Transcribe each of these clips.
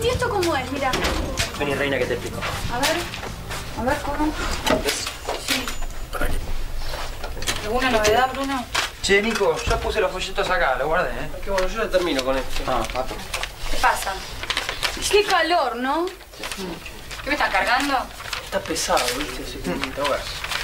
Titi, ¿esto cómo es? Mira. Vení, reina, que te explico. A ver, ¿cómo? ¿Ves? Sí. Por aquí. ¿Alguna novedad, Bruno? Che, Nico, ya puse los folletos acá, los guardé, ¿eh? Qué bueno, yo ya termino con esto. Ah, pato. ¿Qué pasa? Qué calor, ¿no? ¿Qué me están cargando? Está pesado, ¿viste? Así que te ahogas.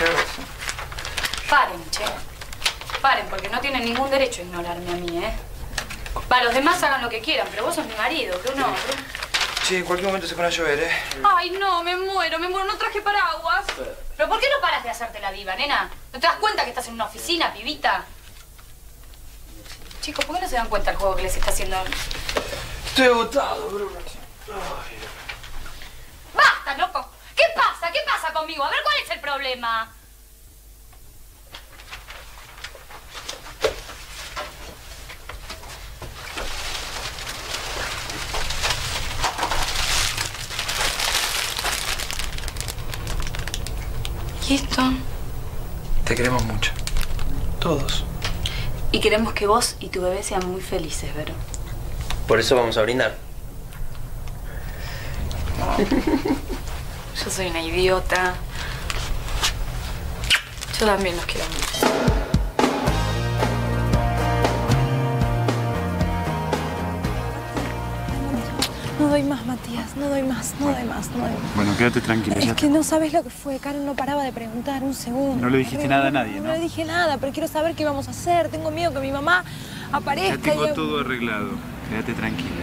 Paren, che. Paren, porque no tienen ningún derecho a ignorarme a mí, ¿eh? Va, los demás hagan lo que quieran, pero vos sos mi marido, Bruno. Che, en cualquier momento se pone a llover, ¿eh? Ay, no, me muero, no traje paraguas. ¿Pero por qué no paras de hacerte la viva, nena? ¿No te das cuenta que estás en una oficina, pibita? Chicos, ¿por qué no se dan cuenta el juego que les está haciendo? Estoy agotado, Bruno. ¡Basta, loco! ¿Qué pasa? ¿Qué pasa conmigo? A ver, ¿cuál es el problema? ¿Y esto? Te queremos mucho. Todos. Y queremos que vos y tu bebé sean muy felices, Vero. Por eso vamos a brindar. Yo soy una idiota. Yo también los quiero mucho. No doy más, Matías. No doy más. Bueno, quédate tranquila. Es que no sabes lo que fue. Karen no paraba de preguntar un segundo. No le dijiste nada a nadie, ¿no? No le dije nada, pero quiero saber qué vamos a hacer. Tengo miedo que mi mamá aparezca. Ya tengo todo arreglado. Quédate tranquila.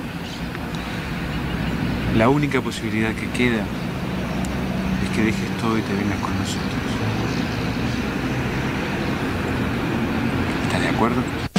La única posibilidad que queda es que dejes todo y te vengas con nosotros. ¿Estás de acuerdo?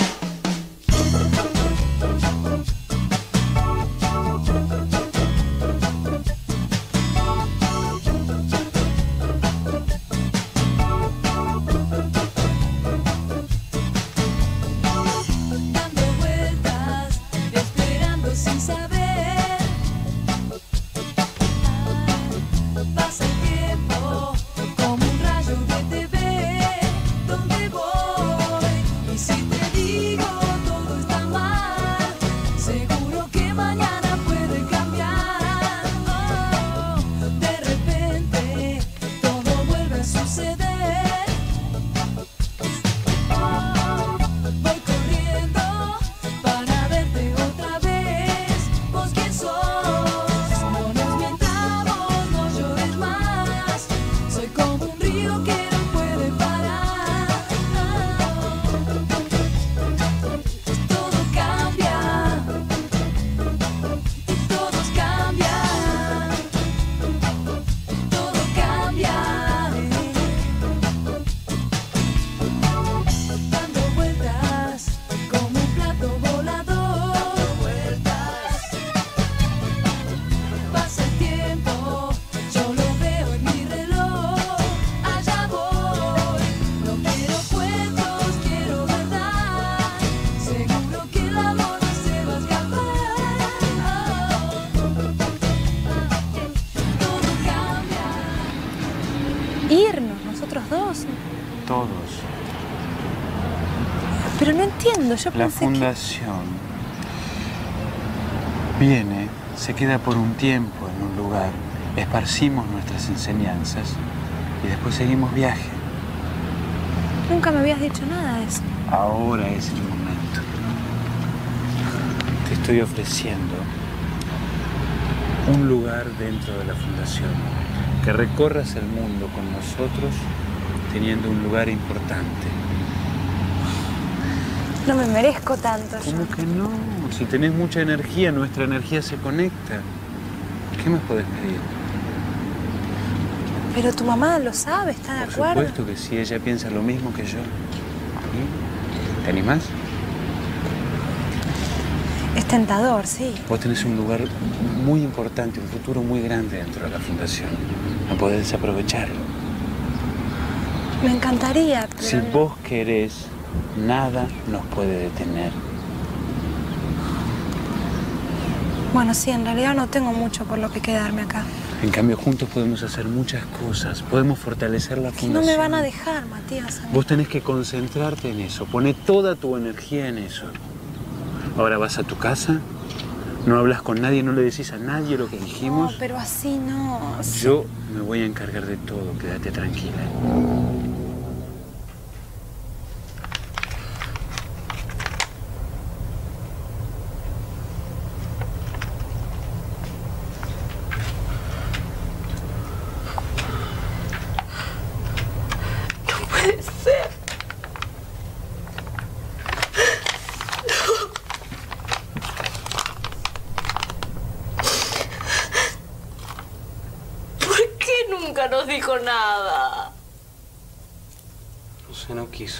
Irnos, nosotros dos. Todos. Pero no entiendo, yo La pensé fundación viene, se queda por un tiempo en un lugar, esparcimos nuestras enseñanzas y después seguimos viaje. que nunca me habías dicho nada de eso. Ahora es el momento. Te estoy ofreciendo un lugar dentro de la fundación, que recorras el mundo con nosotros teniendo un lugar importante. No me merezco tanto yo. ¿Cómo que no? Si tenés mucha energía, nuestra energía se conecta. ¿Qué más podés pedir? Pero tu mamá lo sabe, ¿está de acuerdo? Por supuesto que sí, ella piensa lo mismo que yo. ¿Sí? ¿Te animás? Es tentador, sí. Vos tenés un lugar muy importante, un futuro muy grande dentro de la fundación. No podés desaprovecharlo. Me encantaría, pero... Si vos querés, nada nos puede detener. Bueno, sí, en realidad no tengo mucho por lo que quedarme acá. En cambio, juntos podemos hacer muchas cosas. Podemos fortalecer la Que fundación. no me van a dejar, Matías. Vos tenés que concentrarte en eso. Poné toda tu energía en eso. Ahora vas a tu casa, No hablas con nadie, no le decís a nadie lo que dijimos. No, pero así no. Yo me voy a encargar de todo, quédate tranquila. No puede ser. Nunca nos dijo nada. No sé, no quiso.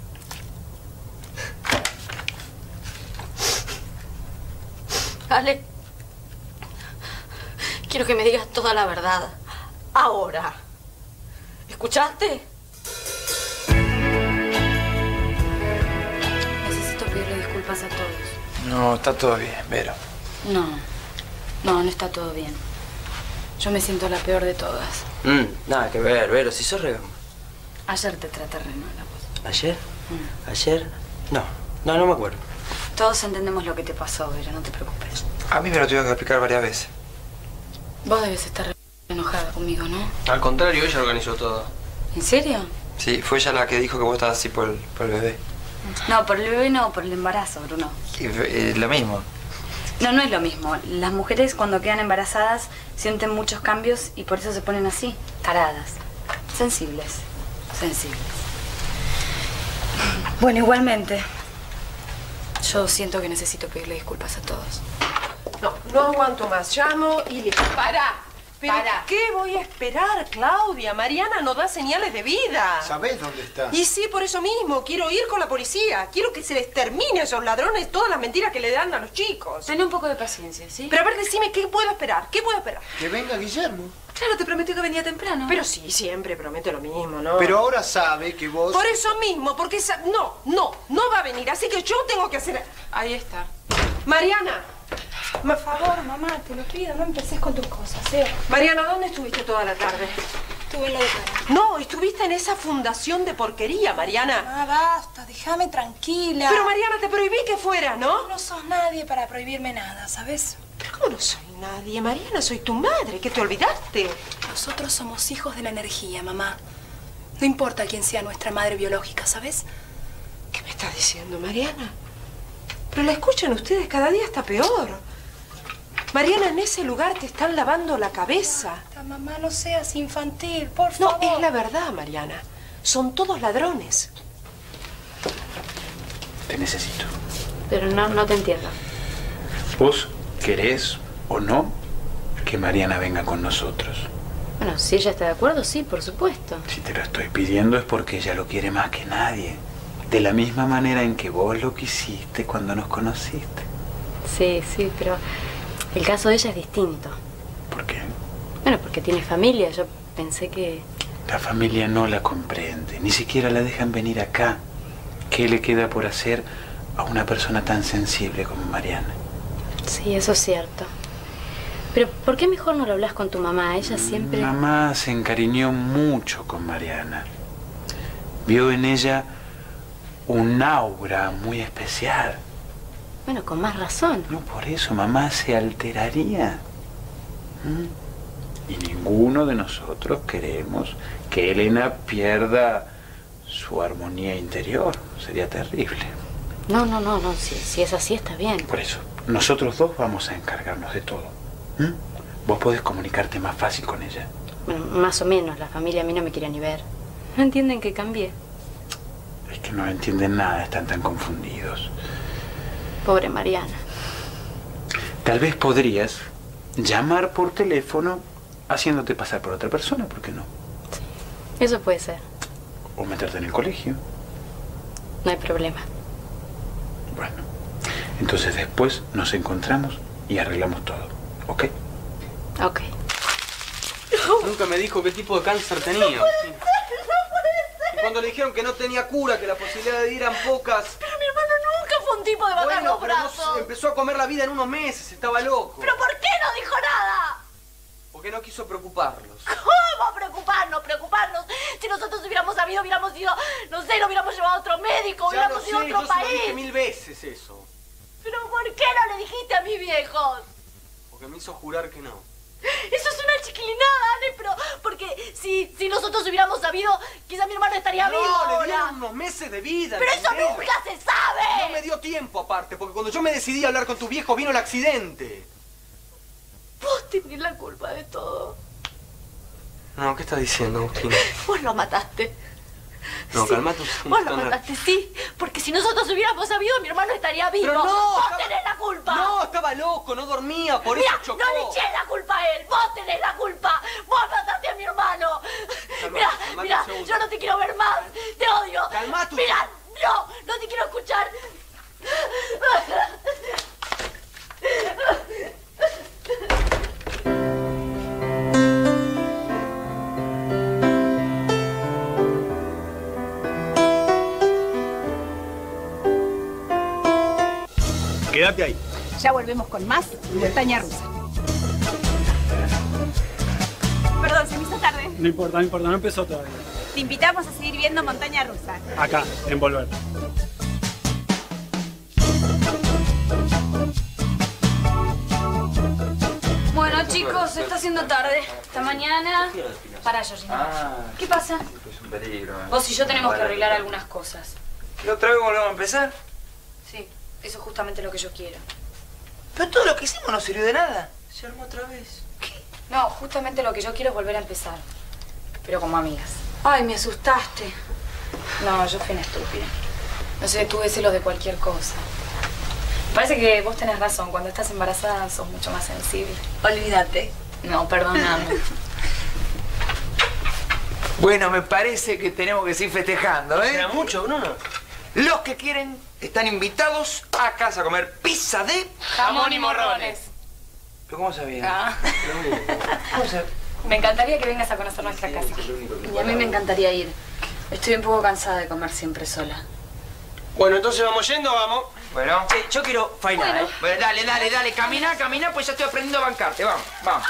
Ale, quiero que me digas toda la verdad. Ahora. ¿Escuchaste? Necesito pedirle disculpas a todos. No, está todo bien, Vero. No está todo bien. Yo me siento la peor de todas. Nada que ver, Vero, si sos regama. Ayer te traté re mal a vos. ¿Ayer? ¿Ayer? No me acuerdo. Todos entendemos lo que te pasó, Vera, no te preocupes. A mí me lo tuvieron que explicar varias veces. Vos debes estar re enojada conmigo, ¿no? Al contrario, ella organizó todo. ¿En serio? Sí, fue ella la que dijo que vos estabas así por el bebé. No, por el bebé no, por el embarazo, Bruno. Y, lo mismo. No es lo mismo. Las mujeres cuando quedan embarazadas sienten muchos cambios y por eso se ponen así, taradas. Sensibles. Bueno, igualmente, yo siento que necesito pedirle disculpas a todos. No aguanto más. Llamo y listo. ¡Para! ¿Pero qué voy a esperar, Claudia? Mariana no da señales de vida. ¿Sabés dónde está? Y sí, por eso mismo. Quiero ir con la policía. Quiero que se les termine a esos ladrones todas las mentiras que le dan a los chicos. Ten un poco de paciencia, ¿sí? Pero a ver, decime, ¿qué puedo esperar? ¿Qué puedo esperar? Que venga Guillermo. Claro, te prometió que venía temprano. Pero sí, siempre prometo lo mismo, ¿no? Pero ahora sabe que vos... Por eso mismo, porque no va a venir. Así que yo tengo que hacer... Ahí está. Mariana. Por favor, mamá, te lo pido, no empeces con tus cosas, ¿eh? Mariana, ¿dónde estuviste toda la tarde? Estuve en lo de cara. No, estuviste en esa fundación de porquería, Mariana. Ah, basta, déjame tranquila. Pero, Mariana, te prohibí que fueras, ¿no? No sos nadie para prohibirme nada, ¿sabes? Pero ¿cómo no soy nadie, Mariana? Soy tu madre. ¿Qué te olvidaste? Nosotros somos hijos de la energía, mamá. No importa quién sea nuestra madre biológica, ¿sabes? ¿Qué me estás diciendo, Mariana? Pero la escuchan ustedes, cada día está peor. Mariana, en ese lugar te están lavando la cabeza. Mamá, no seas infantil, por No, favor. es la verdad, Mariana. Son todos ladrones. Te necesito. Pero no te entiendo. ¿Vos querés o no que Mariana venga con nosotros? Bueno, si ella está de acuerdo, sí, por supuesto. Si te lo estoy pidiendo es porque ella lo quiere más que nadie. De la misma manera en que vos lo quisiste cuando nos conociste. Sí, pero el caso de ella es distinto. ¿Por qué? Bueno, porque tiene familia. Yo pensé que... La familia no la comprende, ni siquiera la dejan venir acá. ¿Qué le queda por hacer a una persona tan sensible como Mariana? Sí, eso es cierto. Pero ¿por qué mejor no lo hablas con tu mamá? Ella siempre... Mamá se encariñó mucho con Mariana. Vio en ella un aura muy especial. Bueno, con más razón. No, por eso mamá se alteraría. Y ninguno de nosotros queremos que Elena pierda su armonía interior. Sería terrible. No. Si es así, está bien. Por eso, nosotros dos vamos a encargarnos de todo. Vos podés comunicarte más fácil con ella. Bueno, más o menos. La familia a mí no me quiere ni ver. No entienden que cambié. Es que no entienden nada, están tan confundidos. Pobre Mariana. Tal vez podrías llamar por teléfono haciéndote pasar por otra persona, ¿por qué no? Sí, eso puede ser. O meterte en el colegio. No hay problema. Bueno, entonces después nos encontramos y arreglamos todo, ¿ok? Ok. Nunca me dijo qué tipo de cáncer tenía. Y cuando le dijeron que no tenía cura, que las posibilidades de ir eran pocas... Pero mi hermano nunca fue un tipo de bajar los brazos. No, empezó a comer la vida en unos meses, estaba loco. ¿Pero por qué no dijo nada? Porque no quiso preocuparlos. ¿Cómo preocuparnos? Si nosotros hubiéramos sabido, hubiéramos ido, no sé, lo hubiéramos llevado a otro médico, Ya hubiéramos lo ido a sé, otro yo se lo país. dije 1000 veces eso. ¿Pero por qué no le dijiste a mis viejos? Porque me hizo jurar que no. Eso es una chiquilinada, Ale, pero... Porque si nosotros hubiéramos sabido, quizá mi hermano estaría vivo No, ahora. le dieron unos meses de vida. ¡Pero eso ¿entendés? nunca se sabe! No me dio tiempo aparte, porque cuando yo me decidí a hablar con tu viejo vino el accidente. Vos tenés la culpa de todo. No, ¿qué estás diciendo, Agustina? Vos lo mataste. No, Sí, calmate un vos segundo. lo mataste, sí. Porque si nosotros hubiéramos sabido, mi hermano estaría vivo. Pero no, ¡Vos estaba- tenés la culpa! No, estaba loco, no dormía, por Mira, eso chocó. no le eché la culpa a él. Vos tenés la culpa. Vos mataste a mi hermano. Mira, calmate mira, un segundo. yo no te quiero ver más. Te odio. Calmate un Mira, no te quiero escuchar. Quédate ahí. Ya volvemos con más Montaña Rusa. Perdón, se me hizo tarde. No importa, no importa, no empezó todavía. Te invitamos a seguir viendo Montaña Rusa. Acá, en Volver. Bueno, chicos, se está haciendo tarde. Hasta mañana. Para, Georgina. ¿Qué pasa? Es un peligro. Vos y yo tenemos que arreglar algunas cosas. ¿Y otra vez volvemos a empezar? Sí, eso es justamente lo que yo quiero. Pero todo lo que hicimos no sirvió de nada. Se armó otra vez. No, justamente lo que yo quiero es volver a empezar. Pero como amigas. Ay, me asustaste. No, yo fui una estúpida. No sé, tuve celos de cualquier cosa. Parece que vos tenés razón. Cuando estás embarazada sos mucho más sensible. Olvídate. No, perdóname. Bueno, me parece que tenemos que seguir festejando, ¿eh? ¿Era mucho, Bruno? Los que quieren están invitados a casa a comer pizza de... Jamón y morrones. ¿Pero cómo sabían? Ah. ¿Cómo sabían? Me encantaría que vengas a conocer nuestra casa. Y a mí me encantaría ir. Estoy un poco cansada de comer siempre sola. Bueno, entonces vamos yendo, vamos. Bueno, yo quiero bailar, ¿eh? Bueno, dale, camina, pues ya estoy aprendiendo a bancarte, vamos.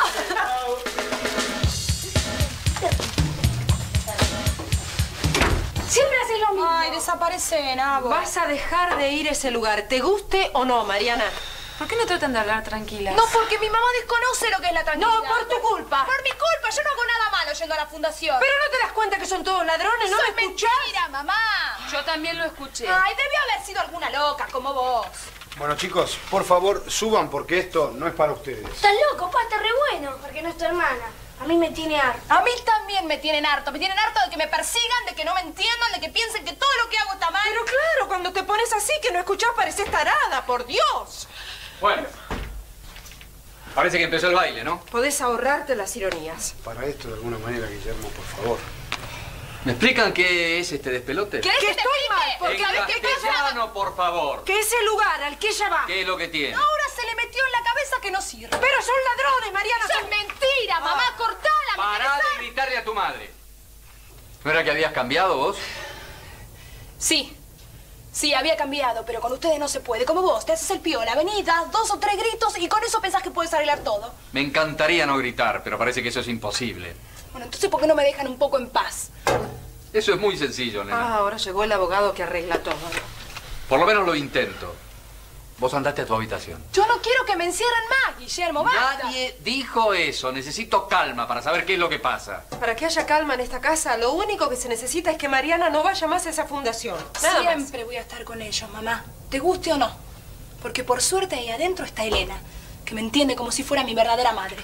Siempre haces lo mismo. Ay, desaparece, Nabo. Vas a dejar de ir a ese lugar, te guste o no, Mariana. ¿Por qué no tratan de hablar tranquilas? No, porque mi mamá desconoce lo que es la tranquilidad. No, por tu culpa. Por mi culpa, yo no hago nada malo yendo a la fundación. Pero no te das cuenta que son todos ladrones, ¿no? Eso ¿Me es escuchás? mentira, mamá. Yo también lo escuché. Ay, debió haber sido alguna loca como vos. Bueno, chicos, por favor, suban porque esto no es para ustedes. Estás loco, pa, está re bueno, porque no es tu hermana. A mí me tiene harto. A mí también me tienen harto. Me tienen harto de que me persigan, de que no me entiendan, de que piensen que todo lo que hago está mal. Pero claro, cuando te pones así que no escuchás pareces tarada, por Dios. Bueno, parece que empezó el baile, ¿no? Podés ahorrarte las ironías. Para esto, de alguna manera, Guillermo, por favor. ¿Me explican qué es este despelote? ¿Querés que estoy mal? Porque a ver qué pasa. castellano, por favor. Que ese lugar al que ella va. ¿Qué es lo que tiene? Ahora se le metió en la cabeza que no sirve. Pero son ladrones, Mariana. Eso es mentira, mamá. Cortala, me Pará de gritarle a tu madre. ¿No era que habías cambiado vos? Sí. Sí, había cambiado, pero con ustedes no se puede. Como vos, te haces el piola, venís, das 2 o 3 gritos y con eso pensás que puedes arreglar todo. Me encantaría no gritar, pero parece que eso es imposible. Bueno, entonces, ¿por qué no me dejan un poco en paz? Eso es muy sencillo, nena. Ah, ahora llegó el abogado que arregla todo. Por lo menos lo intento. Vos andaste a tu habitación. Yo no quiero que me encierren más, Guillermo, basta. Nadie dijo eso. Necesito calma para saber qué es lo que pasa. Para que haya calma en esta casa, lo único que se necesita es que Mariana no vaya más a esa fundación. Nada más. Siempre voy a estar con ellos, mamá. ¿Te guste o no? Porque por suerte ahí adentro está Elena, que me entiende como si fuera mi verdadera madre.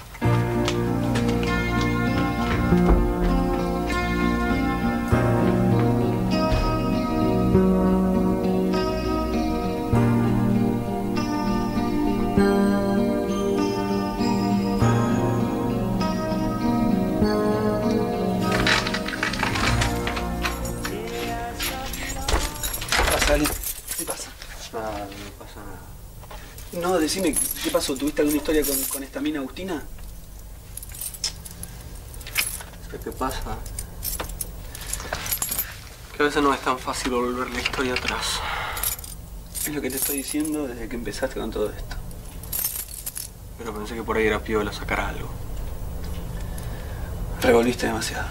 ¿Qué pasa? Nada, no pasa nada. No, decime, ¿qué pasó? ¿Tuviste alguna historia con esta mina Agustina? ¿Qué pasa? Que a veces no es tan fácil volver la historia atrás. Es lo que te estoy diciendo desde que empezaste con todo esto. Pero pensé que por ahí era piola sacar algo. Revolviste demasiado.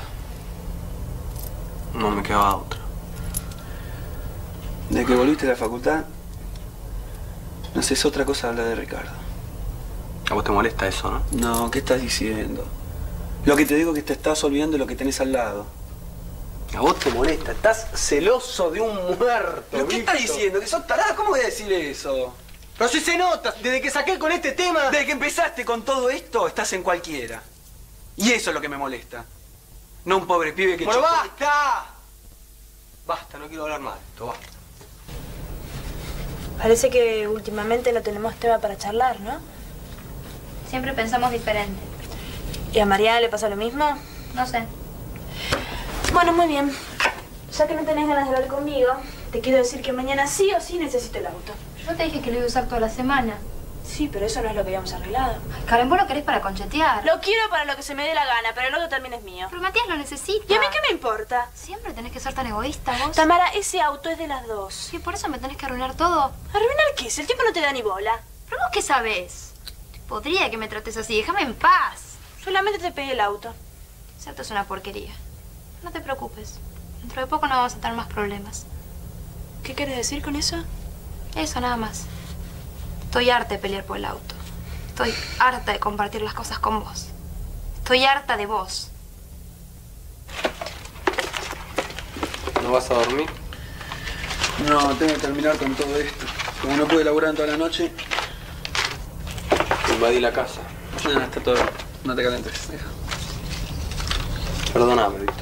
No me quedaba otra. Desde que volviste a la facultad, No haces otra cosa hablar de Ricardo. ¿A vos te molesta eso, no? No, ¿qué estás diciendo? Lo que te digo es que te estás olvidando de lo que tenés al lado. A vos te molesta, estás celoso de un muerto. ¿Pero qué estás diciendo? ¿Que sos tarada? ¿Cómo voy a decir eso? Pero si se nota, desde que saqué con este tema... Desde que empezaste con todo esto, estás en cualquiera. Y eso es lo que me molesta. No un pobre pibe que... ¡Pero basta! Basta, no quiero hablar más de esto, basta. Parece que últimamente no tenemos tema para charlar, ¿no? Siempre pensamos diferente. ¿Y a Mariana le pasa lo mismo? No sé. Bueno, muy bien. Ya que no tenés ganas de hablar conmigo, te quiero decir que mañana sí o sí necesito el auto. Yo te dije que lo iba a usar toda la semana. Sí, pero eso no es lo que habíamos arreglado. Ay, Karen, vos lo querés para conchetear. Lo quiero para lo que se me dé la gana, pero el auto también es mío. Pero Matías lo necesita. ¿Y a mí qué me importa? Siempre tenés que ser tan egoísta, vos. Tamara, ese auto es de las dos. Sí, por eso me tenés que arruinar todo. ¿Arruinar qué? Si el tipo no te da ni bola. ¿Pero vos qué sabés? Podría que me trates así, déjame en paz. Solamente te pedí el auto. Cierto, es una porquería. No te preocupes. Dentro de poco no vamos a tener más problemas. ¿Qué quieres decir con eso? Eso, nada más. Estoy harta de pelear por el auto. Estoy harta de compartir las cosas con vos. Estoy harta de vos. ¿No vas a dormir? No, tengo que terminar con todo esto. Como no pude laburar en toda la noche... Invadí la casa. No, está todo bien. No te calentes. Deja. Perdóname, Víctor.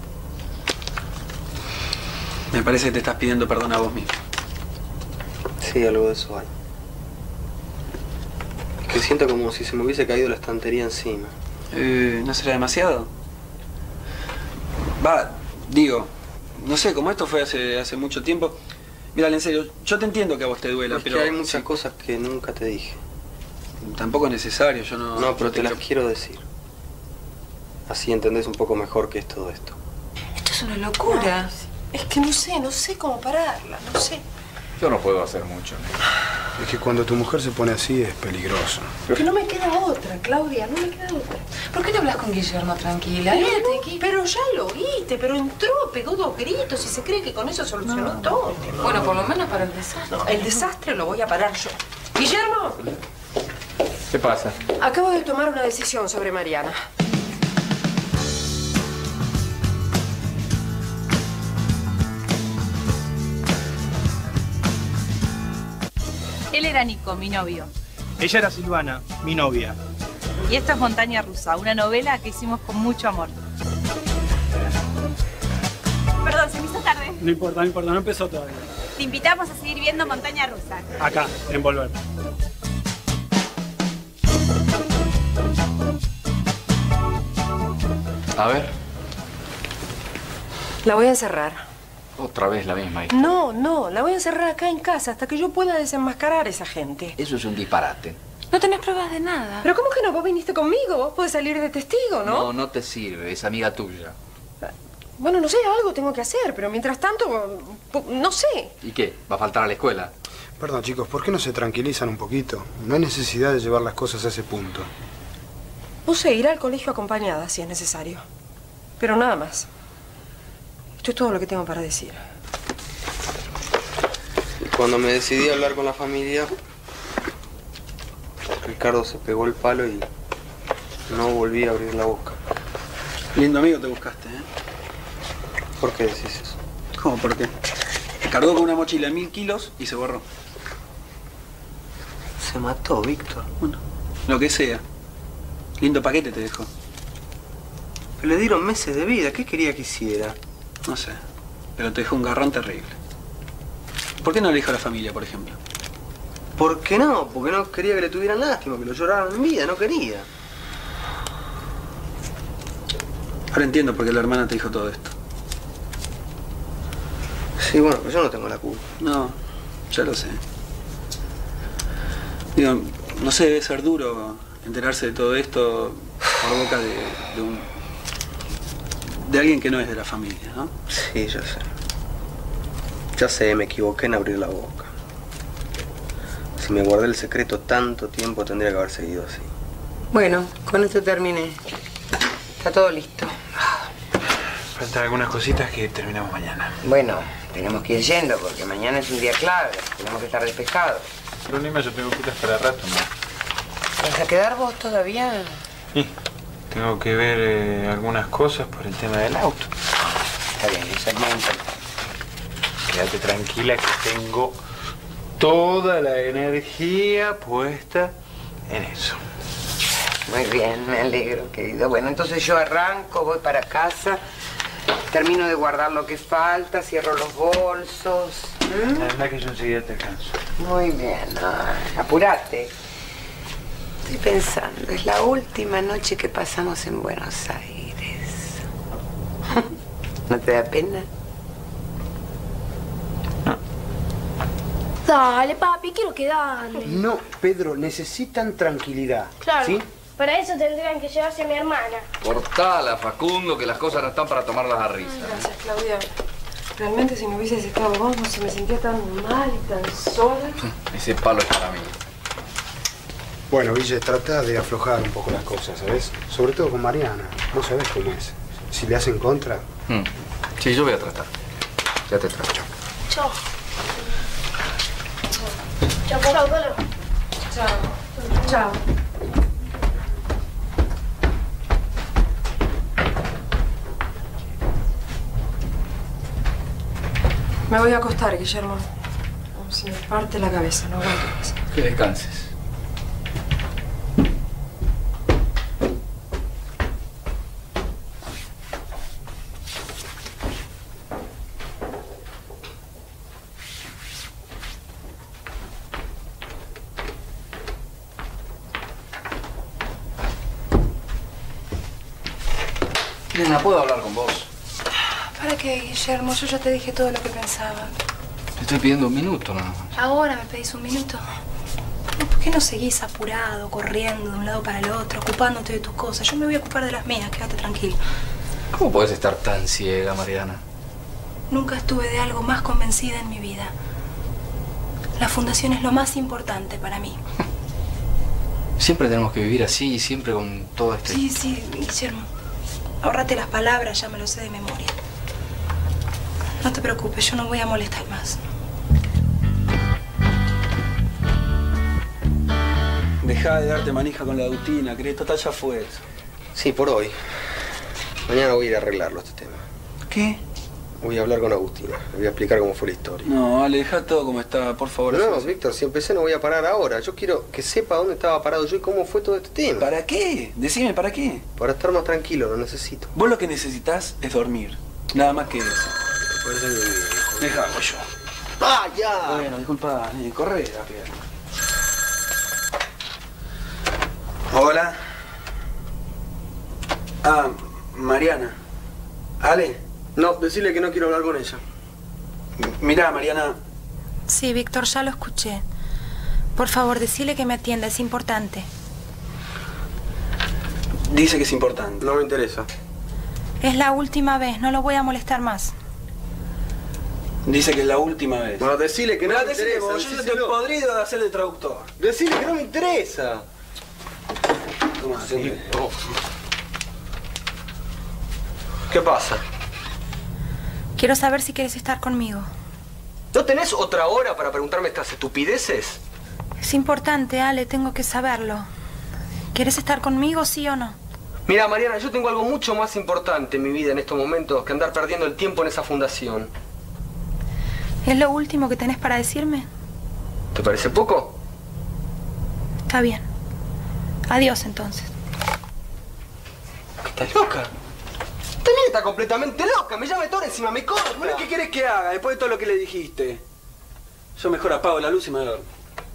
Me parece que te estás pidiendo perdón a vos mismo. Sí, algo de eso hay. Es que siento como si se me hubiese caído la estantería encima. ¿No será demasiado? Va, digo, no sé, como esto fue hace mucho tiempo. Mira, en serio, yo te entiendo que a vos te duela, pero... que hay muchas cosas que nunca te dije. Tampoco es necesario, yo no... No, pero te las quiero decir. Así entendés un poco mejor qué es todo esto. Esto es una locura. Es que no sé cómo pararla, no sé. Yo no puedo hacer mucho. Es que cuando tu mujer se pone así es peligroso. Que no me queda otra, Claudia, no me queda otra. ¿Por qué no hablas con Guillermo tranquila? Pero ya lo oíste, pero entró, pegó 2 gritos y se cree que con eso solucionó todo. Bueno, por lo menos para el desastre. No, el desastre lo voy a parar yo. Guillermo, ¿Qué pasa? acabo de tomar una decisión sobre Mariana. Él era Nico, mi novio. Ella era Silvana, mi novia. Y esto es Montaña Rusa, una novela que hicimos con mucho amor. Perdón, se me hizo tarde. No importa, no empezó todavía. Te invitamos a seguir viendo Montaña Rusa. Acá, en Volver. A ver, La voy a encerrar. otra vez la misma. No, la voy a encerrar acá en casa hasta que yo pueda desenmascarar a esa gente. Eso es un disparate. No tenés pruebas de nada. ¿Pero cómo que no? Vos viniste conmigo, vos podés salir de testigo, ¿no? No, no te sirve, es amiga tuya. Bueno, no sé, algo tengo que hacer, pero mientras tanto, no sé. ¿Y qué? ¿Va a faltar a la escuela? Perdón, chicos, ¿por qué no se tranquilizan un poquito? No hay necesidad de llevar las cosas a ese punto. No sé, iré al colegio acompañada si es necesario. Pero nada más. Esto es todo lo que tengo para decir. Y cuando me decidí a hablar con la familia, Ricardo se pegó el palo y no volví a abrir la boca. Lindo amigo te buscaste, ¿eh? ¿Por qué decís eso? ¿Cómo? ¿Por qué? Te cargó con una mochila de 1000 kilos y se borró. Se mató, Víctor. Bueno, lo que sea. Lindo paquete te dejó. Pero le dieron meses de vida. ¿Qué quería que hiciera? No sé, pero te dejó un garrón terrible. ¿Por qué no le dijo a la familia, por ejemplo? ¿Por qué no? Porque no quería que le tuvieran lástima, que lo lloraran en vida. No quería. Ahora entiendo por qué la hermana te dijo todo esto. Sí, bueno, pero yo no tengo la culpa. No, ya lo sé. Digo, no sé, debe ser duro enterarse de todo esto por boca de alguien que no es de la familia, ¿no? Sí, ya sé. Ya sé, me equivoqué en abrir la boca. Si me guardé el secreto tanto tiempo, tendría que haber seguido así. Bueno, con esto terminé. Está todo listo. Faltan algunas cositas que terminamos mañana. Bueno, tenemos que ir yendo porque mañana es un día clave. Tenemos que estar despejados. problema, yo tengo citas para rato, ¿no? ¿Vas a quedar vos todavía? Sí, tengo que ver algunas cosas por el tema del auto. Está bien, Guillermo, quédate tranquila que tengo toda la energía puesta en eso. Muy bien, me alegro, querido. Bueno, entonces yo arranco, voy para casa, termino de guardar lo que falta, cierro los bolsos. La verdad que yo enseguida te alcanzo. Muy bien, ay, apurate. Estoy pensando, es la última noche que pasamos en Buenos Aires. ¿No te da pena? Dale, papi, quiero quedarme. No, Pedro, necesitan tranquilidad. Claro. ¿Sí? Para eso tendrían que llevarse a mi hermana. Cortala, Facundo, que las cosas no están para tomarlas a risa. Gracias, Claudia. Realmente si no hubieses estado vos no se me sentía tan mal y tan sola. Ese palo es para mí. Bueno, Ville, trata de aflojar un poco las cosas, ¿sabes? Sobre todo con Mariana. No sabes cómo es. Si le hacen contra... Sí, yo voy a tratar. Ya te trato. Chao. Chao, Polo. Chao. Chao. Me voy a acostar, Guillermo. Se me parte la cabeza, no aguanto más. Que descanses. Nena, ¿puedo hablar con vos? ¿Para qué, Guillermo? Yo ya te dije todo lo que pensaba. Te estoy pidiendo un minuto nada más. ¿Ahora me pedís un minuto? ¿Por qué no seguís apurado, corriendo de un lado para el otro, ocupándote de tus cosas? Yo me voy a ocupar de las mías, quédate tranquilo. ¿Cómo podés estar tan ciega, Mariana? Nunca estuve de algo más convencida en mi vida. La fundación es lo más importante para mí. Siempre tenemos que vivir así, siempre con todo este... Sí, Guillermo. Ahórrate las palabras, ya me lo sé de memoria. No te preocupes, yo no voy a molestar más. Dejá de darte manija con la Agustina, que total ya fue eso. Sí, por hoy. Mañana voy a ir a arreglarlo este tema. ¿Qué? Voy a hablar con Agustina. Le voy a explicar cómo fue la historia. No, Ale, dejá todo como está, por favor. No, Víctor, si empecé no voy a parar ahora. Yo quiero que sepa dónde estaba parado yo y cómo fue todo este tema. ¿Para qué? Decime, ¿para qué? Para estar más tranquilo, lo necesito. Vos lo que necesitas es dormir. Nada más que eso. Dejalo yo. ¡Ah, ya! Bueno, disculpa, corre rápido. Hola. Ah, Mariana. ¿Ale? No, decirle que no quiero hablar con ella. Mirá, Mariana. Sí, Víctor, ya lo escuché. Por favor, decile que me atienda, es importante. Dice que es importante. No me interesa. Es la última vez, no lo voy a molestar más. Dice que es la última vez. Bueno, decile que no me interesa. Yo ya estoy podrido de hacer de traductor. Decile que no me interesa. ¿Qué pasa? Quiero saber si quieres estar conmigo. ¿No tenés otra hora para preguntarme estas estupideces? Es importante, Ale, tengo que saberlo. ¿Quieres estar conmigo, sí o no? Mira, Mariana, yo tengo algo mucho más importante en mi vida en estos momentos que andar perdiendo el tiempo en esa fundación. ¿Es lo último que tenés para decirme? ¿Te parece poco? Está bien. Adiós, entonces. ¿Estás loca? También está completamente loca. Me llama todo encima, me corta. Bueno, ¿qué querés que haga después de todo lo que le dijiste? Yo mejor apago la luz y me duermo.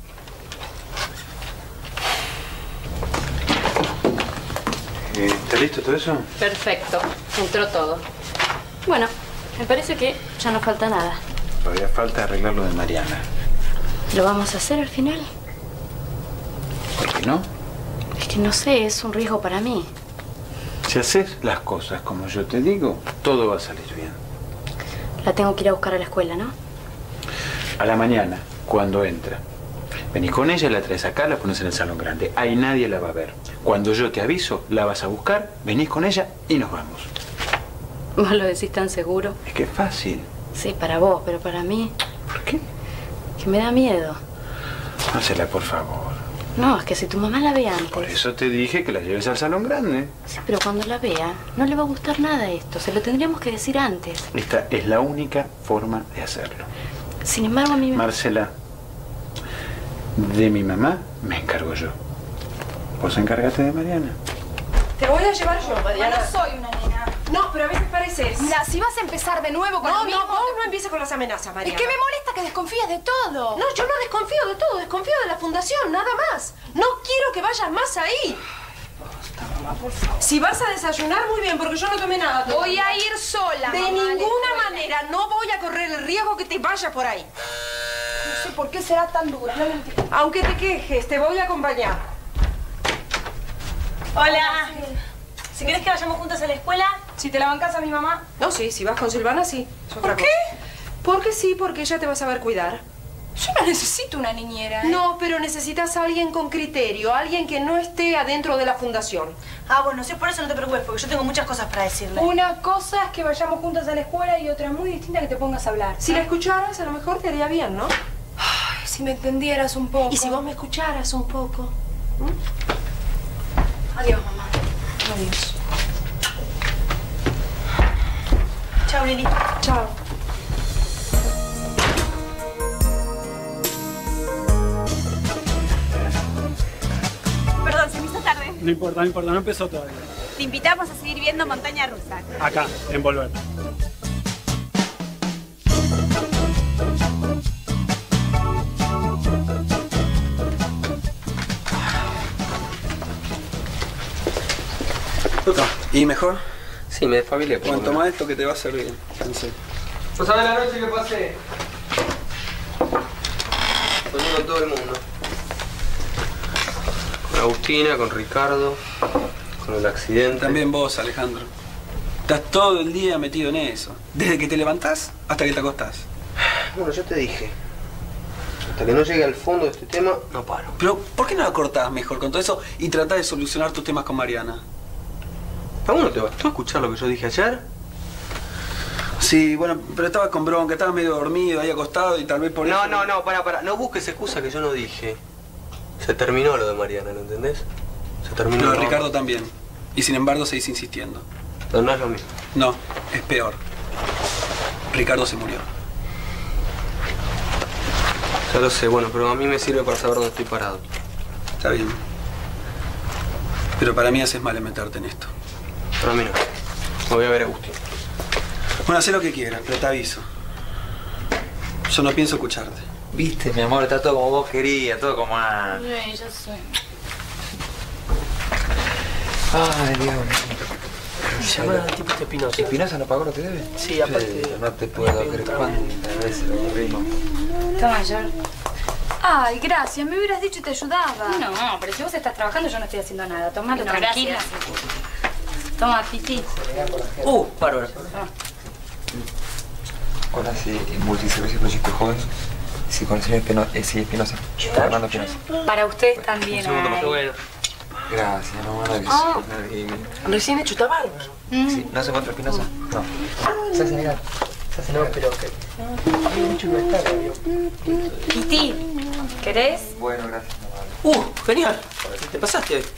¿Está listo todo eso? Perfecto. Entró todo. Bueno, me parece que ya no falta nada. Todavía falta arreglar lo de Mariana. ¿Lo vamos a hacer al final? ¿Por qué no? Es que no sé, es un riesgo para mí. Si haces las cosas como yo te digo, todo va a salir bien. La tengo que ir a buscar a la escuela, ¿no? A la mañana, cuando entra. Venís con ella, la traes acá, la pones en el salón grande. Ahí nadie la va a ver. Cuando yo te aviso, la vas a buscar, venís con ella y nos vamos. ¿Vos lo decís tan seguro? Es que es fácil. Sí, para vos, pero para mí... ¿Por qué? Que me da miedo. Marcela, por favor. No, es que si tu mamá la ve antes... Por eso te dije que la lleves al salón grande. Sí, pero cuando la vea, no le va a gustar nada esto. Se lo tendríamos que decir antes. Esta es la única forma de hacerlo. Sin embargo, a mí me... Marcela, de mi mamá me encargo yo. Vos encárgate de Mariana. Te voy a llevar yo, Mariana. No soy una nena. No, pero a veces pareces. Mira, si vas a empezar de nuevo con No, lo mismo... no, vos no empieces con las amenazas, Mariana. Es que me molesta que desconfíes de todo. No, yo no desconfío de todo, desconfío de la fundación, nada más. No quiero que vayas más ahí. Mamá, por favor. Si vas a desayunar, muy bien, porque yo no tomé nada. Voy a ir sola, De mamá, ninguna manera, no voy a correr el riesgo que te vayas por ahí. No sé por qué será tan dura, no lo entiendo. Aunque te quejes, te voy a acompañar. Hola. Si querés que vayamos juntas a la escuela. Si te la bancas a mi mamá. No, sí, si vas con Silvana, sí. ¿Por qué? Porque sí, porque ella te va a saber cuidar. Yo no necesito una niñera. No, pero necesitas a alguien con criterio, alguien que no esté adentro de la fundación. Ah, bueno, sí, por eso no te preocupes, porque yo tengo muchas cosas para decirle. Una cosa es que vayamos juntas a la escuela y otra muy distinta que te pongas a hablar. Si la escucharas, a lo mejor te haría bien, ¿no? Ay, si me entendieras un poco. Y si vos me escucharas un poco. Adiós, mamá. Adiós. Chao, Lili. Chao. Perdón, se me hizo tarde. No importa, no empezó todavía. Te invitamos a seguir viendo Montaña Rusa. Acá, en Volver. ¿Y mejor? Sí, me despabilé. Bueno, toma esto que te va a hacer bien. ¿No sabes la noche que pasé? Soñé con todo el mundo. Con Agustina, con Ricardo, con el accidente. También vos, Alejandro. Estás todo el día metido en eso. Desde que te levantás hasta que te acostás. Bueno, yo te dije. Hasta que no llegue al fondo de este tema, no paro. Pero, ¿por qué no la cortás mejor con todo eso y tratás de solucionar tus temas con Mariana? ¿A vos no te bastó escuchar lo que yo dije ayer? Sí, bueno, pero estaba con bronca, estaba medio dormido, ahí acostado y tal vez por eso... No, para. No busques excusa que yo no dije. Se terminó lo de Mariana, ¿lo entendés? Se terminó. Lo de Ricardo también. Y sin embargo seguís insistiendo. Pero no es lo mismo. No, es peor. Ricardo se murió. Ya lo sé, bueno, pero a mí me sirve para saber dónde estoy parado. Está bien. Pero para mí haces mal en meterte en esto. Para mí no. Me voy a ver a Agustín. Bueno, haz lo que quieras, pero te aviso. Yo no pienso escucharte. Viste, mi amor, está todo como vos querías, todo como... Sí, ya sé. Ay, Dios mío. Llama al tipo Espinosa. ¿Espinosa no pagó lo que debe? Sí, aparte... No te puedo creer cuántas veces lo aburrimos. Toma, George. Ay, gracias. Me hubieras dicho y te ayudaba. No, pero si vos estás trabajando yo no estoy haciendo nada. Tomalo No, tranquila. Toma, Piti. Bárbaro. Hola, sí, Multiservicio Proyecto Joven. Sí, con el señor Espinosa. Armando Espinosa. Para ustedes también. ay. Bueno. Gracias, no, Recién hecho, está bárbaro. Sí, ¿no se encuentra Espinosa? No. Se hace negar. Se hace negar. Pero que... mucho no está, Piti, ¿querés? Bueno, gracias. Genial. ¿Te pasaste hoy?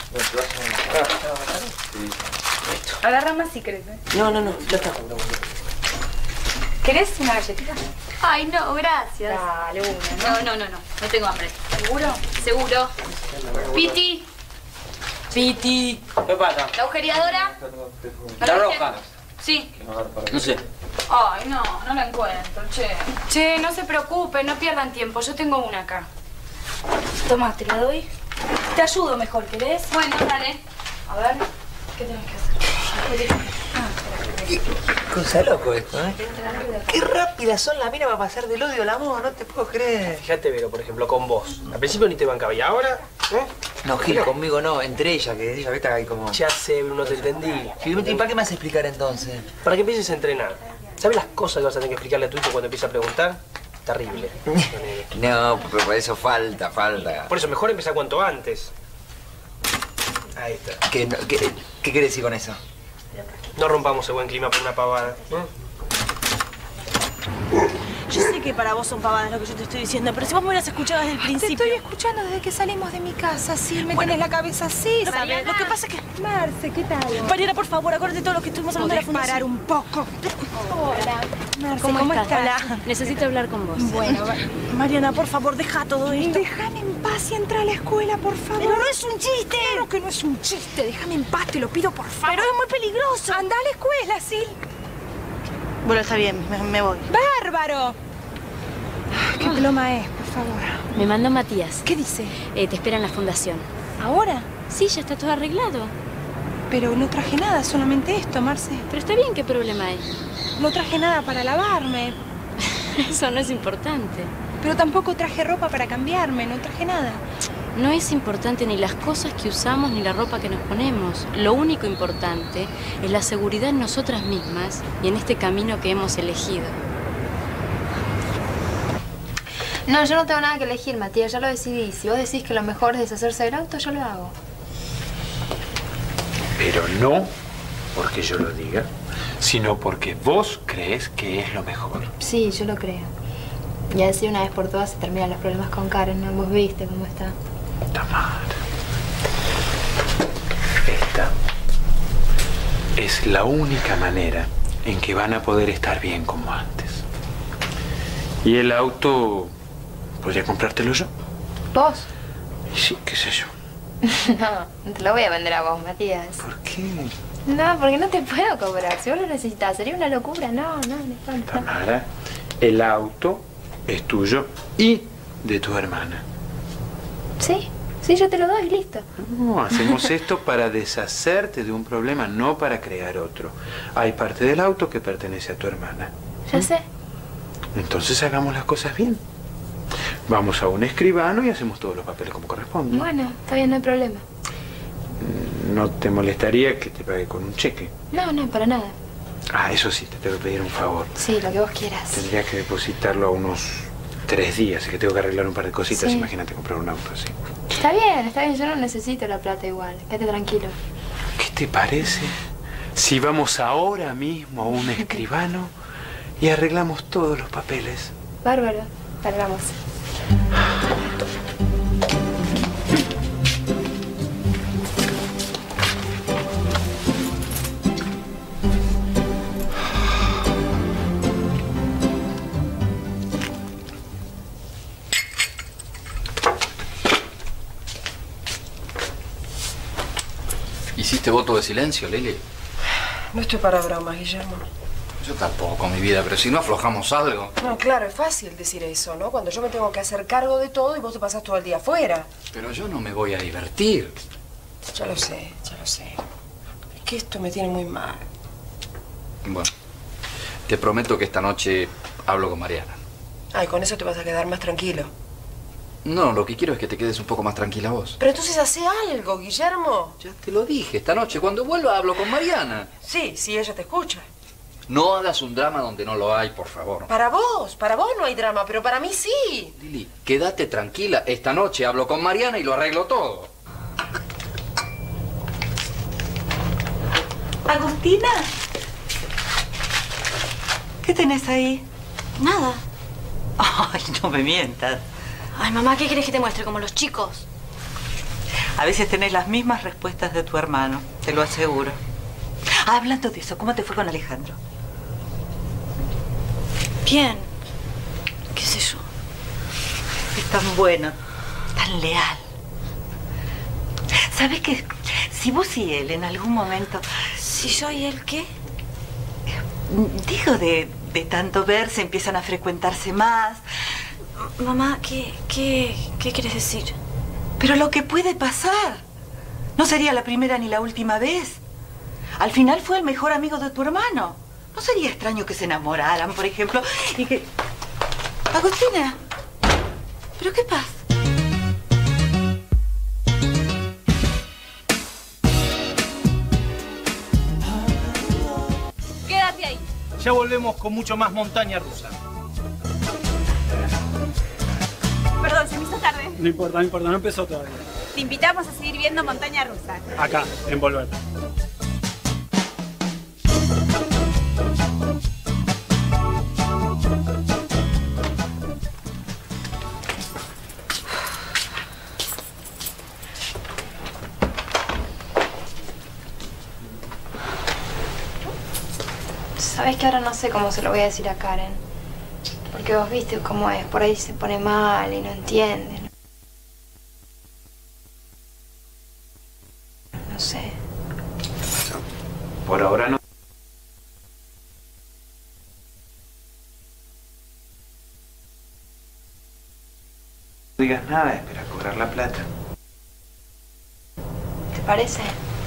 Agarra más si querés. No, ya está. ¿Querés una galletita? Ay, no, gracias. Dale, una. No tengo hambre. ¿Seguro? Seguro. Piti. ¿Qué pasa? ¿La agujereadora? La roja. Sí. No sé. Ay, no la encuentro, che. Che, no se preocupen, no pierdan tiempo. Yo tengo una acá. Toma, te la doy. Te ayudo mejor, ¿querés? Bueno, dale. A ver, ¿qué tenés que hacer? Qué cosa loco esto, ¿eh? Qué rápidas son las minas para pasar del odio al amor, no te puedo creer. Fíjate, Vero, por ejemplo, con vos. Al principio ni te bancaba, ¿y ahora? No, Gil, conmigo no, entre ellas, que ella vete ahí como... Ya sé, no te entendí. ¿Y para qué me vas a explicar entonces? Para que empieces a entrenar. ¿Sabes las cosas que vas a tener que explicarle a tu hijo cuando empiece a preguntar? Terrible. No, pero por eso falta. Por eso mejor empezar cuanto antes. Ahí está. ¿Qué quiere decir con eso? No rompamos el buen clima por una pavada. Yo sé sé que para vos son pavadas lo que yo te estoy diciendo, pero si vos me hubieras escuchado desde el principio... Te estoy escuchando desde que salimos de mi casa, sí. Me tenés la cabeza así, ¿sabes? Lo que pasa es que... Marce, ¿qué tal? Mariana, por favor, acuérdate de todo lo que estuvimos hablando de la fundación. Parar un poco. Hola. Marce, ¿Cómo estás? Hola. Necesito hablar con vos. Bueno, Mariana, por favor, deja todo esto. Déjame en paz y entra a la escuela, por favor. Pero no es un chiste. Claro que no es un chiste. Déjame en paz, te lo pido, por favor. Pero es muy peligroso. Anda a la escuela, Sil. Bueno, está bien, me voy. ¡Bárbaro! ¿Qué ploma es, por favor? Me mandó Matías. ¿Qué dice? Te espera en la fundación. ¿Ahora? Sí, ya está todo arreglado. Pero no traje nada, solamente esto, Marce. Pero está bien, ¿qué problema hay? No traje nada para lavarme. Eso no es importante. Pero tampoco traje ropa para cambiarme, no traje nada. No es importante ni las cosas que usamos ni la ropa que nos ponemos. Lo único importante es la seguridad en nosotras mismas y en este camino que hemos elegido. No, yo no tengo nada que elegir, Matías, ya lo decidí. Si vos decís que lo mejor es deshacerse del auto, yo lo hago. Pero no porque yo lo diga, sino porque vos crees que es lo mejor. Sí, yo lo creo. Y así una vez por todas se terminan los problemas con Karen, ¿no? Vos viste cómo está. Tamara. Esta es la única manera en que van a poder estar bien como antes. Y el auto... ¿podría comprártelo yo? ¿Vos? Sí, qué sé yo. No te lo voy a vender a vos, Matías. ¿Por qué? No, porque no te puedo cobrar. Si vos lo necesitas, sería una locura. No. Tamara, el auto es tuyo y de tu hermana. Sí, yo te lo doy, listo. No, hacemos esto para deshacerte de un problema, no para crear otro. Hay parte del auto que pertenece a tu hermana. Ya sé. Entonces hagamos las cosas bien. Vamos a un escribano y hacemos todos los papeles como corresponde. Bueno, está bien, no hay problema. ¿No te molestaría que te pague con un cheque? No, para nada. Ah, eso sí, te tengo que pedir un favor. Sí, lo que vos quieras. Tendría que depositarlo a unos 3 días, que tengo que arreglar un par de cositas. Sí. Imagínate comprar un auto así. Está bien, yo no necesito la plata igual. Quédate tranquilo. ¿Qué te parece si vamos ahora mismo a un escribano y arreglamos todos los papeles? Bárbaro, dale, vamos. ¿Hiciste voto de silencio, Lili? No estoy para bromas, Guillermo. Yo tampoco, mi vida, pero si no aflojamos algo. No, claro, es fácil decir eso, ¿no? Cuando yo me tengo que hacer cargo de todo y vos te pasás todo el día afuera. Pero yo no me voy a divertir. Ya lo sé. Es que esto me tiene muy mal. Bueno, te prometo que esta noche hablo con Mariana. Ay, con eso te vas a quedar más tranquilo. No, lo que quiero es que te quedes un poco más tranquila vos. Pero entonces hace algo, Guillermo. Ya te lo dije, esta noche, cuando vuelva hablo con Mariana. Sí, ella te escucha. No hagas un drama donde no lo hay, por favor. Para vos no hay drama, pero para mí sí. Lili, quédate tranquila. Esta noche hablo con Mariana y lo arreglo todo. Agustina, ¿qué tenés ahí? Nada. Ay, no me mientas. Ay, mamá, ¿qué querés que te muestre? Como los chicos. A veces tenés las mismas respuestas de tu hermano, te lo aseguro. Ah, hablando de eso, ¿cómo te fue con Alejandro? Bien. ¿Qué sé yo? Es tan bueno, tan leal. ¿Sabes qué? Si vos y él en algún momento... ¿Si yo y él qué? Digo, de tanto verse, empiezan a frecuentarse más. Mamá, ¿qué quieres decir? Pero lo que puede pasar. No sería la primera ni la última vez. Al final fue el mejor amigo de tu hermano. No sería extraño que se enamoraran, por ejemplo, y que... Agustina, ¿pero qué pasa? Quédate ahí. Ya volvemos con mucho más montaña rusa. Perdón, se me hizo tarde. No importa, no empezó todavía. Te invitamos a seguir viendo montaña rusa. Acá, en Volver. Sabes que ahora no sé cómo se lo voy a decir a Karen. Porque vos viste cómo es. Por ahí se pone mal y no entiende. No sé. Por ahora no. No digas nada, espera cobrar la plata. ¿Te parece?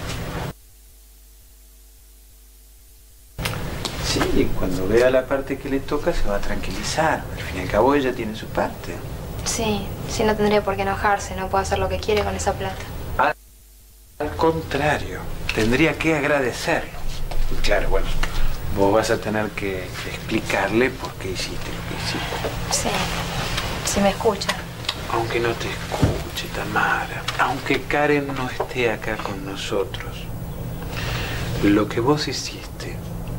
Sí, cuando vea la parte que le toca se va a tranquilizar. Al fin y al cabo ella tiene su parte. Sí, sí, no tendría por qué enojarse. No puede hacer lo que quiere con esa plata. Al contrario, tendría que agradecerlo. Claro, bueno, vos vas a tener que explicarle por qué hiciste lo que hiciste. Sí, si me escucha. Aunque no te escuche, Tamara, aunque Karen no esté acá con nosotros, lo que vos hiciste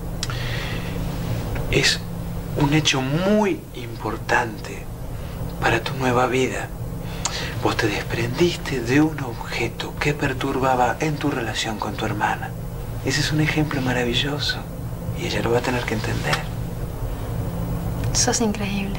es un hecho muy importante para tu nueva vida. Vos te desprendiste de un objeto que perturbaba en tu relación con tu hermana. Ese es un ejemplo maravilloso y ella lo va a tener que entender. Sos increíble.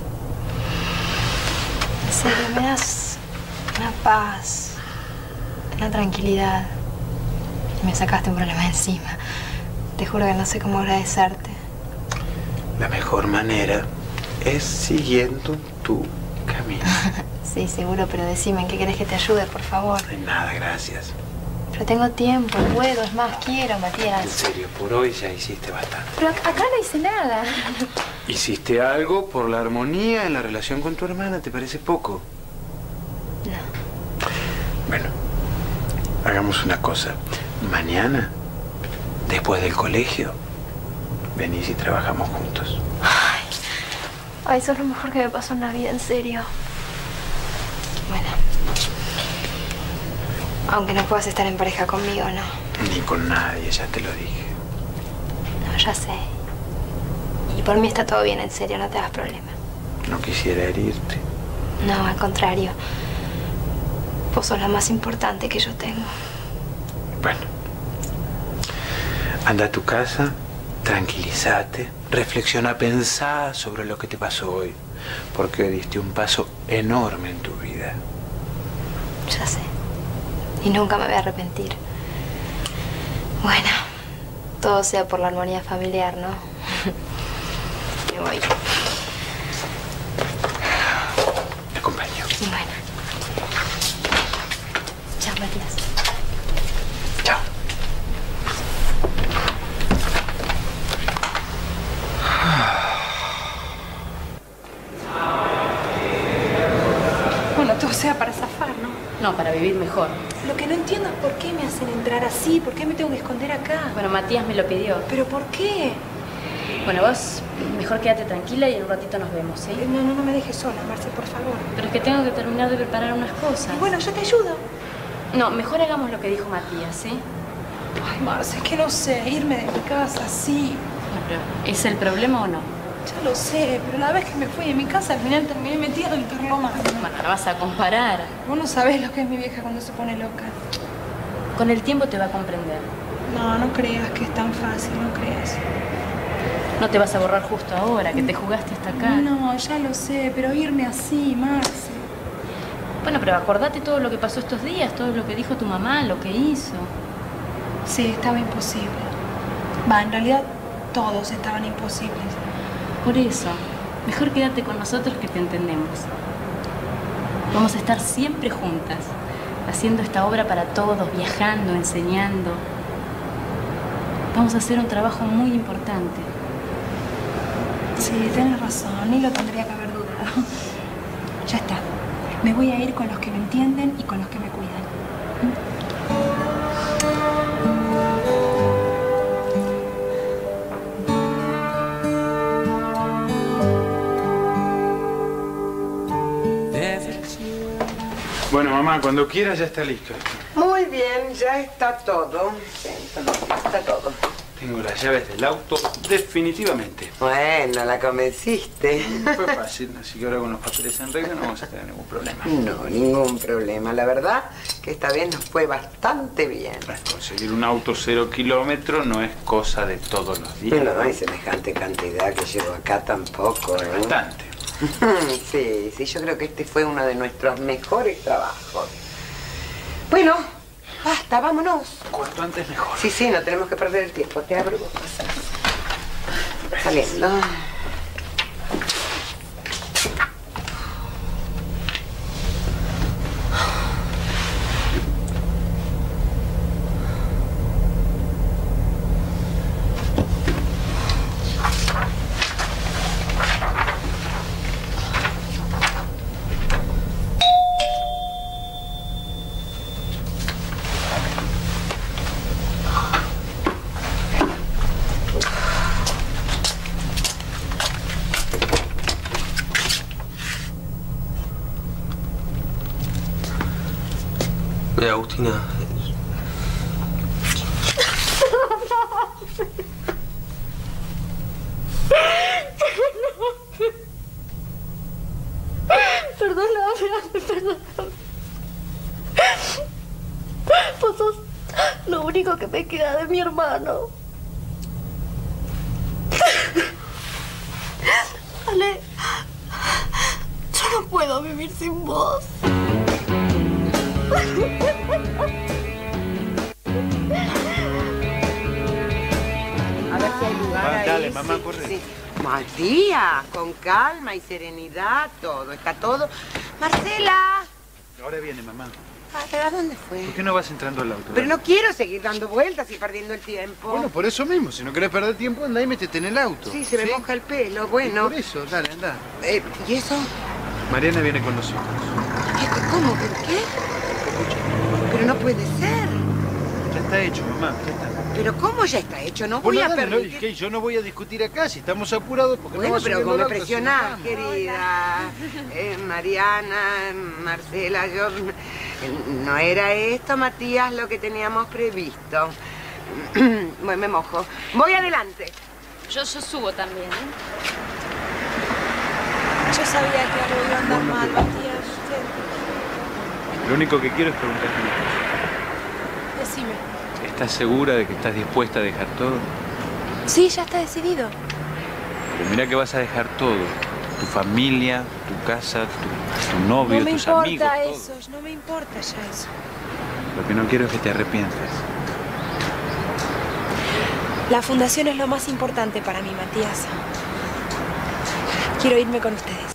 En serio, me das una paz, una tranquilidad. Y me sacaste un problema encima. Te juro que no sé cómo agradecerte. La mejor manera es siguiendo tu camino. Sí, seguro, pero decime, ¿en qué querés que te ayude, por favor? De nada, gracias. Pero tengo tiempo, puedo, es más, quiero, Matías. En serio, por hoy ya hiciste bastante. Pero acá no hice nada. ¿Hiciste algo por la armonía en la relación con tu hermana? ¿Te parece poco? No. Bueno, hagamos una cosa. Mañana, después del colegio, venís y trabajamos juntos. Ay, eso es lo mejor que me pasó en la vida, en serio. Bueno. Aunque no puedas estar en pareja conmigo, ¿no? Ni con nadie, ya te lo dije. No, ya sé. Y por mí está todo bien, en serio, no te hagas problema. No quisiera herirte. No, al contrario. Vos sos la más importante que yo tengo. Bueno. Anda a tu casa, tranquilízate, reflexiona, pensá sobre lo que te pasó hoy. Porque diste un paso enorme en tu vida. Ya sé. Y nunca me voy a arrepentir. Bueno, todo sea por la armonía familiar, ¿no? Me voy. Te acompaño. Bueno. Chao, Matías. Chao. Bueno, todo sea para zafar, ¿no? No, para vivir mejor. Lo que no entiendo es por qué me hacen entrar así, por qué me tengo que esconder acá. Bueno, Matías me lo pidió. ¿Pero por qué? Bueno, vos mejor quédate tranquila y en un ratito nos vemos, ¿sí? No me dejes sola, Marce, por favor. Pero es que tengo que terminar de preparar unas cosas. Bueno, yo te ayudo. No, mejor hagamos lo que dijo Matías, ¿sí? Ay, Marce, es que no sé, irme de mi casa, sí. No, pero ¿es el problema o no? Ya lo sé, pero la vez que me fui de mi casa, al final terminé metida en Carloma. Bueno, no vas a comparar. Vos no sabés lo que es mi vieja cuando se pone loca. Con el tiempo te va a comprender. No, no creas que es tan fácil, no creas. No te vas a borrar justo ahora, que te jugaste hasta acá. No, ya lo sé, pero irme así, Marce. Bueno, pero acordate todo lo que pasó estos días, todo lo que dijo tu mamá, lo que hizo. Sí, estaba imposible. Va, en realidad todos estaban imposibles. Por eso, mejor quédate con nosotros que te entendemos. Vamos a estar siempre juntas, haciendo esta obra para todos, viajando, enseñando. Vamos a hacer un trabajo muy importante. Sí, tienes razón, ni lo tendría que haber dudado. Ya está. Me voy a ir con los que me entienden y con los que me cuidan. Bueno, mamá, cuando quieras ya está listo. Muy bien, ya está todo. Sí, está todo. Tengo las llaves del auto, definitivamente. Bueno, la convenciste. Fue fácil, así que ahora con los papeles en regla no vamos a tener ningún problema. No, ningún problema. La verdad que esta vez nos fue bastante bien. Conseguir un auto 0 kilómetros no es cosa de todos los días. No hay semejante cantidad que llevo acá tampoco, ¿eh? Bastante. Sí, sí, yo creo que este fue uno de nuestros mejores trabajos. Bueno, basta, vámonos. Cuanto antes mejor. Sí, sí, no tenemos que perder el tiempo. Te abro, vos pasás. Saliendo. Agustina. Perdóname. Vos sos lo único que me queda de mi hermano. Ale, yo no puedo vivir sin vos. A ver si hay lugar ahí. Dale, mamá, corre. Sí. Matías, con calma y serenidad, todo. Está todo. Marcela. Ahora viene, mamá. ¿A dónde fue? ¿Por qué no vas entrando al auto? Pero no quiero seguir dando vueltas y perdiendo el tiempo. Bueno, por eso mismo. Si no querés perder tiempo, andá y métete en el auto. Sí, se me moja el pelo, bueno. Y por eso, dale, andá. ¿Y eso? Mariana viene con nosotros. ¿Cómo? ¿Qué? Pero no puede ser. Ya está hecho, mamá. Ya está. ¿Pero cómo ya está hecho? No Bueno, voy a dale, permitir... no, ¿qué? Yo no voy a discutir acá si estamos apurados porque Bueno, no pero como me presionás, querida. Mariana, Marcela, yo... No era esto, Matías, lo que teníamos previsto. Bueno, me mojo. Voy adelante. Yo subo también, ¿eh? Yo sabía que algo iba a andar mal, Matías. Lo único que quiero es preguntarte una cosa. Decime. ¿Estás segura de que estás dispuesta a dejar todo? Sí, ya está decidido. Pero mira que vas a dejar todo. Tu familia, tu casa, tu novio, tus amigos, No me importa todo. eso, no me importa ya eso. Lo que no quiero es que te arrepientas. La fundación es lo más importante para mí, Matías. Quiero irme con ustedes.